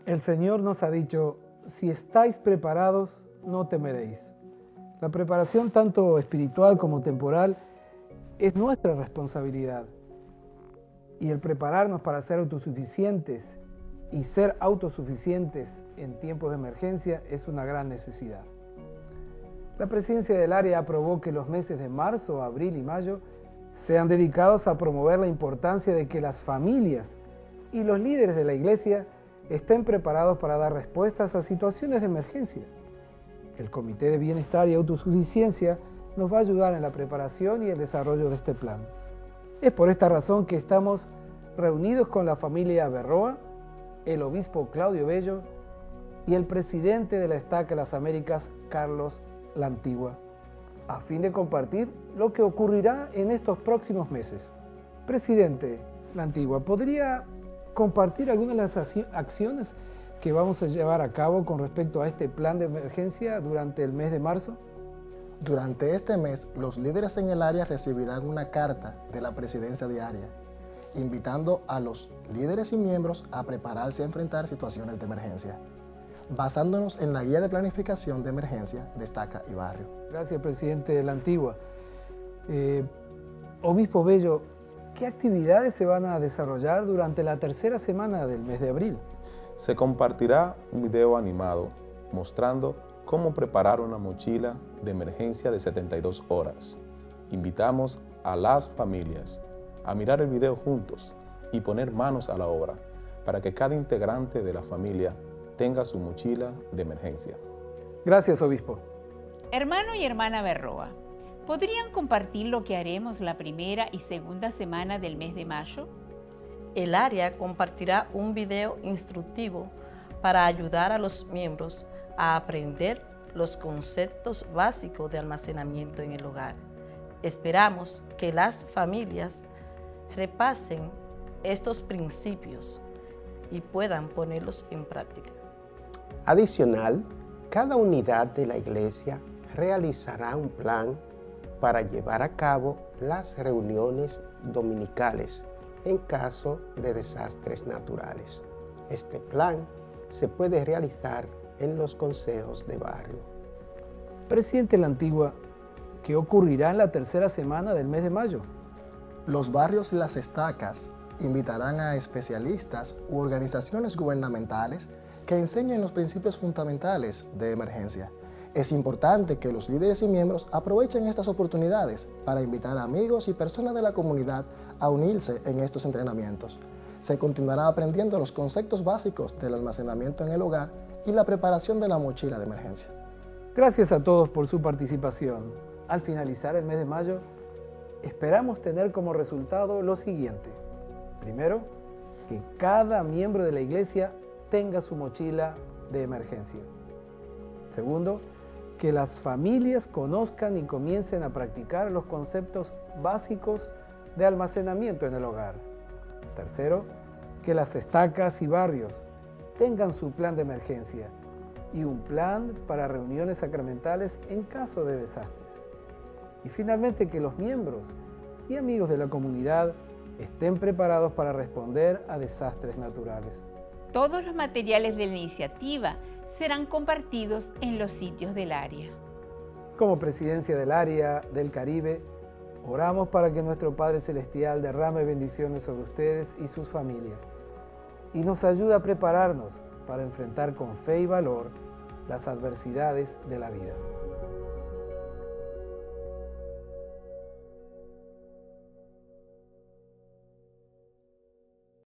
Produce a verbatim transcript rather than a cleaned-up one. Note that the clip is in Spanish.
El Señor nos ha dicho, si estáis preparados, no temeréis. La preparación tanto espiritual como temporal es nuestra responsabilidad. Y el prepararnos para ser autosuficientes y ser autosuficientes en tiempos de emergencia es una gran necesidad. La presidencia del área aprobó que los meses de marzo, abril y mayo sean dedicados a promover la importancia de que las familias y los líderes de la iglesia estén preparados para dar respuestas a situaciones de emergencia. El Comité de Bienestar y Autosuficiencia nos va a ayudar en la preparación y el desarrollo de este plan. Es por esta razón que estamos reunidos con la familia Berroa, el obispo Claudio Bello y el presidente de la Estaca de las Américas, Carlos La Antigua, a fin de compartir lo que ocurrirá en estos próximos meses. Presidente La Antigua, ¿podría compartir algunas de las acciones que vamos a llevar a cabo con respecto a este plan de emergencia durante el mes de marzo? Durante este mes, los líderes en el área recibirán una carta de la presidencia de área, invitando a los líderes y miembros a prepararse a enfrentar situaciones de emergencia, basándonos en la guía de planificación de emergencia de Estaca y Barrio. Gracias, presidente de La Antigua. Eh, Obispo Bello, ¿qué actividades se van a desarrollar durante la tercera semana del mes de abril? Se compartirá un video animado mostrando cómo preparar una mochila de emergencia de setenta y dos horas. Invitamos a las familias a mirar el video juntos y poner manos a la obra para que cada integrante de la familia tenga su mochila de emergencia. Gracias, obispo. Hermano y hermana Berroa, ¿podrían compartir lo que haremos la primera y segunda semana del mes de mayo? El área compartirá un video instructivo para ayudar a los miembros a aprender los conceptos básicos de almacenamiento en el hogar. Esperamos que las familias repasen estos principios y puedan ponerlos en práctica. Adicional, cada unidad de la iglesia realizará un plan para llevar a cabo las reuniones dominicales en caso de desastres naturales. Este plan se puede realizar en los consejos de barrio. Presidente La Antigua, ¿qué ocurrirá en la tercera semana del mes de mayo? Los barrios y las estacas invitarán a especialistas u organizaciones gubernamentales que enseñen los principios fundamentales de emergencia. Es importante que los líderes y miembros aprovechen estas oportunidades para invitar a amigos y personas de la comunidad a unirse en estos entrenamientos. Se continuará aprendiendo los conceptos básicos del almacenamiento en el hogar y la preparación de la mochila de emergencia. Gracias a todos por su participación. Al finalizar el mes de mayo, esperamos tener como resultado lo siguiente. Primero, que cada miembro de la iglesia tenga su mochila de emergencia. Segundo, que las familias conozcan y comiencen a practicar los conceptos básicos de almacenamiento en el hogar. Tercero, que las estacas y barrios tengan su plan de emergencia y un plan para reuniones sacramentales en caso de desastres. Y finalmente, que los miembros y amigos de la comunidad estén preparados para responder a desastres naturales. Todos los materiales de la iniciativa serán compartidos en los sitios del área. Como presidencia del área del Caribe, oramos para que nuestro Padre Celestial derrame bendiciones sobre ustedes y sus familias y nos ayude a prepararnos para enfrentar con fe y valor las adversidades de la vida.